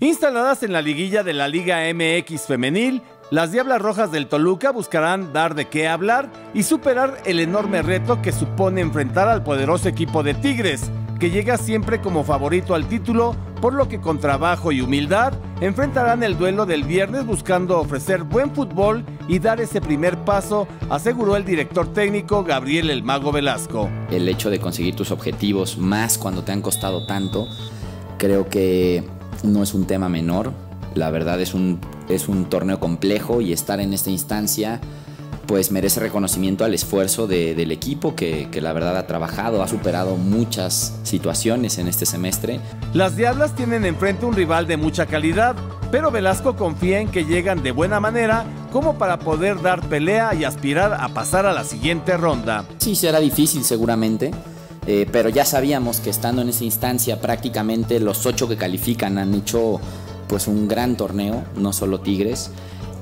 Instaladas en la liguilla de la Liga MX Femenil, las Diablas Rojas del Toluca buscarán dar de qué hablar y superar el enorme reto que supone enfrentar al poderoso equipo de Tigres, que llega siempre como favorito al título, por lo que con trabajo y humildad enfrentarán el duelo del viernes buscando ofrecer buen fútbol y dar ese primer paso, aseguró el director técnico Gabriel "El Mago" Velasco. El hecho de conseguir tus objetivos, más cuando te han costado tanto, creo que no es un tema menor. La verdad es un torneo complejo y estar en esta instancia pues merece reconocimiento al esfuerzo del equipo que la verdad ha trabajado, ha superado muchas situaciones en este semestre. Las Diablas tienen enfrente un rival de mucha calidad, pero Velasco confía en que llegan de buena manera como para poder dar pelea y aspirar a pasar a la siguiente ronda. Sí, será difícil seguramente, pero ya sabíamos que estando en esa instancia prácticamente los 8 que califican han hecho pues un gran torneo, no solo Tigres.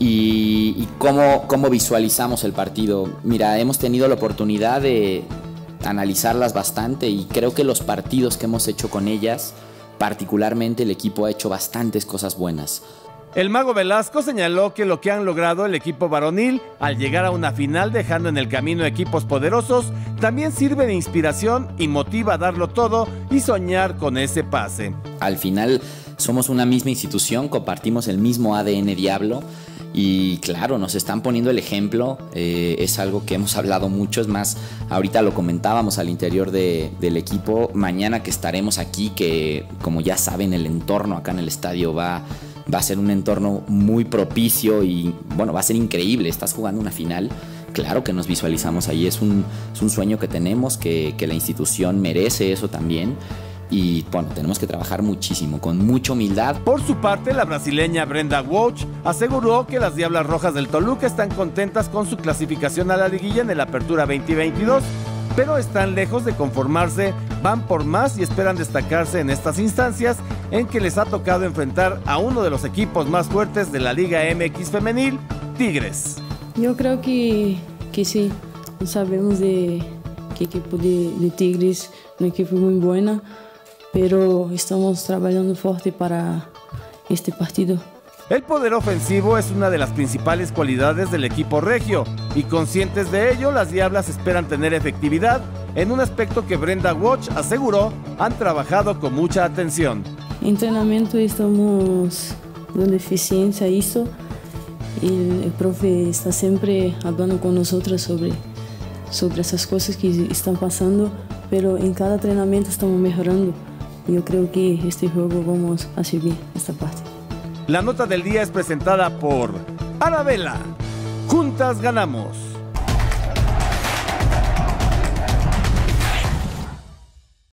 Y cómo visualizamos el partido. Mira, hemos tenido la oportunidad de analizarlas bastante y creo que los partidos que hemos hecho con ellas, particularmente el equipo ha hecho bastantes cosas buenas. El Mago Velasco señaló que lo que han logrado el equipo varonil al llegar a una final dejando en el camino equipos poderosos también sirve de inspiración y motiva a darlo todo y soñar con ese pase. Al final somos una misma institución, compartimos el mismo ADN Diablo. Y claro, nos están poniendo el ejemplo, es algo que hemos hablado mucho, es más, ahorita lo comentábamos al interior del equipo, mañana que estaremos aquí, que como ya saben el entorno acá en el estadio va a ser un entorno muy propicio y bueno, va a ser increíble, estás jugando una final, claro que nos visualizamos ahí, es un sueño que tenemos, que la institución merece eso también. Y bueno, tenemos que trabajar muchísimo, con mucha humildad. Por su parte, la brasileña Brenda Walsh aseguró que las Diablas Rojas del Toluca están contentas con su clasificación a la liguilla en el Apertura 2022, pero están lejos de conformarse, van por más y esperan destacarse en estas instancias en que les ha tocado enfrentar a uno de los equipos más fuertes de la Liga MX Femenil, Tigres. Yo creo que sí, sabemos de que el equipo de Tigres es un equipo muy bueno, pero estamos trabajando fuerte para este partido. El poder ofensivo es una de las principales cualidades del equipo regio y conscientes de ello, las Diablas esperan tener efectividad en un aspecto que Brenda Walsh aseguró han trabajado con mucha atención. En entrenamiento estamos dando eficiencia a esto y el profe está siempre hablando con nosotros sobre esas cosas que están pasando, pero en cada entrenamiento estamos mejorando. Yo creo que este juego vamos a seguir esta parte. La nota del día es presentada por Arabella. Juntas ganamos.